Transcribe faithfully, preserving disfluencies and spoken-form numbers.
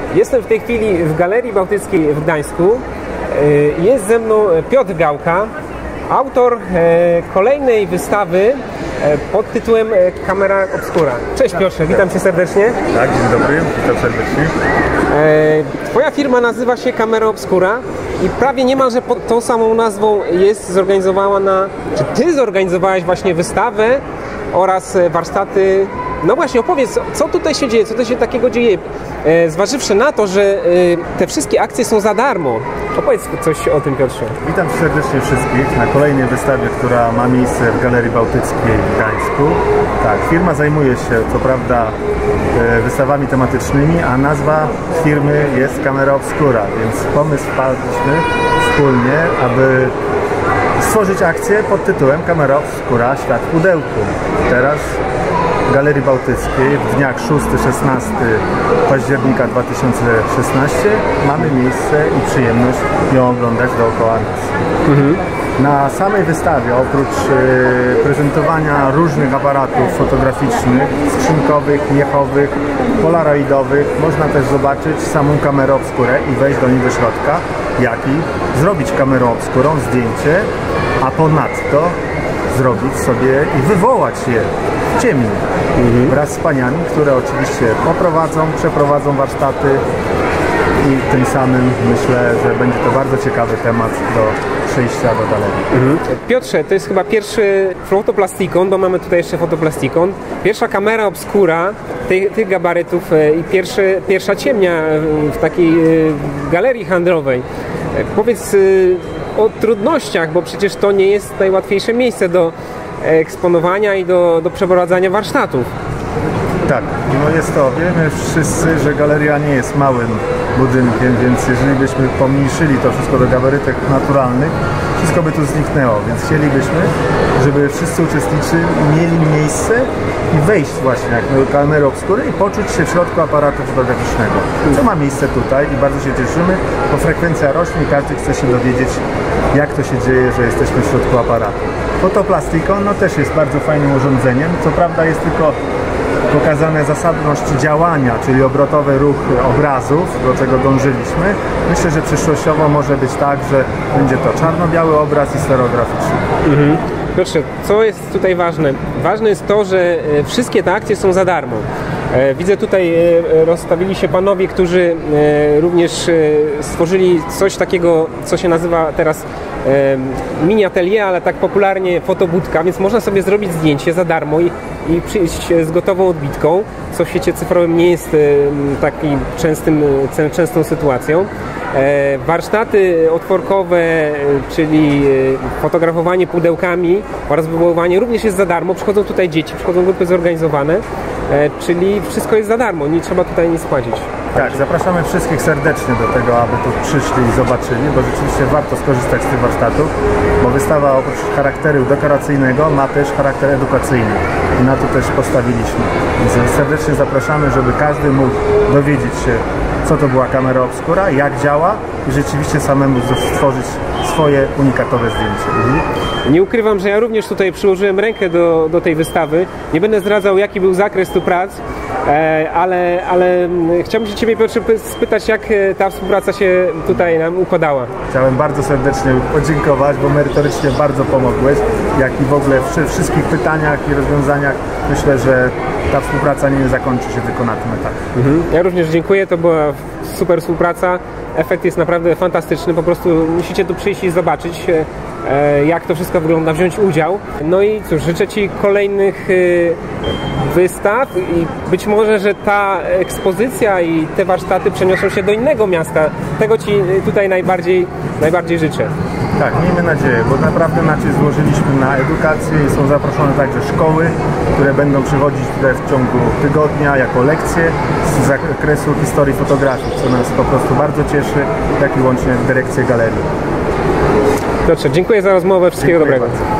Jestem w tej chwili w Galerii Bałtyckiej w Gdańsku. Jest ze mną Piotr Gałka, autor kolejnej wystawy pod tytułem Camera Obscura. Cześć Piotrze, witam Cię serdecznie. Tak, dzień dobry, witam serdecznie. Twoja firma nazywa się Camera Obscura i prawie niemalże pod tą samą nazwą jest zorganizowana, czy Ty zorganizowałeś właśnie wystawę oraz warsztaty. No właśnie, opowiedz, co tutaj się dzieje, co tutaj się takiego dzieje, e, zważywszy na to, że e, te wszystkie akcje są za darmo. Opowiedz coś o tym, Piotrze. Witam serdecznie wszystkich na kolejnej wystawie, która ma miejsce w Galerii Bałtyckiej w Gdańsku. Tak, firma zajmuje się, co prawda, e, wystawami tematycznymi, a nazwa firmy jest Camera Obscura, więc pomysł wpadliśmy wspólnie, aby stworzyć akcję pod tytułem Camera Obscura – Świat w pudełku. Teraz w Galerii Bałtyckiej w dniach szóstego do szesnastego października dwa tysiące szesnastego mamy miejsce i przyjemność ją oglądać dookoła nas. Mhm. Na samej wystawie, oprócz y, prezentowania różnych aparatów fotograficznych, skrzynkowych, miechowych, polaroidowych, można też zobaczyć samą kamerę obskurę i wejść do niej do środka, jak i zrobić kamerą obskurą zdjęcie, a ponadto zrobić sobie i wywołać je w ciemni, mhm. wraz z paniami, które oczywiście poprowadzą, przeprowadzą warsztaty i tym samym myślę, że będzie to bardzo ciekawy temat do przejścia do galerii. Mhm. Piotrze, to jest chyba pierwszy fotoplastikon, bo mamy tutaj jeszcze fotoplastikon. Pierwsza kamera obskura tych, tych gabarytów i pierwszy, pierwsza ciemnia w takiej galerii handlowej. Powiedz o trudnościach, bo przecież to nie jest najłatwiejsze miejsce do eksponowania i do, do przeprowadzania warsztatów. Tak, no jest to, wiemy wszyscy, że galeria nie jest małym budynkiem, więc jeżeli byśmy pomniejszyli to wszystko do gabarytek naturalnych, wszystko by tu zniknęło, więc chcielibyśmy, żeby wszyscy uczestnicy mieli miejsce i wejść właśnie jak na kamerę obskury i poczuć się w środku aparatu fotograficznego. Co ma miejsce tutaj i bardzo się cieszymy, bo frekwencja rośnie i każdy chce się dowiedzieć, jak to się dzieje, że jesteśmy w środku aparatu. Fotoplastikon no też jest bardzo fajnym urządzeniem, co prawda jest tylko pokazane zasadność działania, czyli obrotowy ruch obrazów, do czego dążyliśmy. Myślę, że przyszłościowo może być tak, że będzie to czarno-biały obraz i stereograficzny. Mhm. Proszę, co jest tutaj ważne? Ważne jest to, że wszystkie te akcje są za darmo. Widzę tutaj rozstawili się panowie, którzy również stworzyli coś takiego, co się nazywa teraz mini atelier, ale tak popularnie fotobudka, więc można sobie zrobić zdjęcie za darmo i, i przyjść z gotową odbitką, co w świecie cyfrowym nie jest takim częstym, częstą sytuacją. Warsztaty otworkowe, czyli fotografowanie pudełkami oraz wywoływanie również jest za darmo. Przychodzą tutaj dzieci, przychodzą grupy zorganizowane, czyli wszystko jest za darmo, nie trzeba tutaj nic płacić. Tak, zapraszamy wszystkich serdecznie do tego, aby tu przyszli i zobaczyli, bo rzeczywiście warto skorzystać z tych warsztatów, bo wystawa oprócz charakteru dekoracyjnego ma też charakter edukacyjny i na to też postawiliśmy. Więc serdecznie zapraszamy, żeby każdy mógł dowiedzieć się, co to była kamera obskura, jak działa i rzeczywiście samemu stworzyć swoje unikatowe zdjęcie. Mhm. Nie ukrywam, że ja również tutaj przyłożyłem rękę do, do tej wystawy. Nie będę zdradzał, jaki był zakres tu prac, ale, ale chciałbym się Ciebie, Piotrze, spytać, jak ta współpraca się tutaj nam układała. Chciałem bardzo serdecznie podziękować, bo merytorycznie bardzo pomogłeś, jak i w ogóle w wszystkich pytaniach i rozwiązaniach. Myślę, że ta współpraca nie zakończy się tylko na tym etapie. Mhm. Ja również dziękuję, to była super współpraca. Efekt jest naprawdę fantastyczny, po prostu musicie tu przyjść i zobaczyć, jak to wszystko wygląda, wziąć udział. No i cóż, życzę Ci kolejnych wystaw i być może, że ta ekspozycja i te warsztaty przeniosą się do innego miasta. Tego Ci tutaj najbardziej, najbardziej życzę. Tak, miejmy nadzieję, bo naprawdę nacisk złożyliśmy na edukację i są zaproszone także szkoły, które będą przychodzić tutaj w ciągu tygodnia jako lekcje z zakresu historii fotografii, co nas po prostu bardzo cieszy, jak i łącznie dyrekcję galerii. Dobrze, dziękuję za rozmowę, wszystkiego dziękuję dobrego. Bardzo.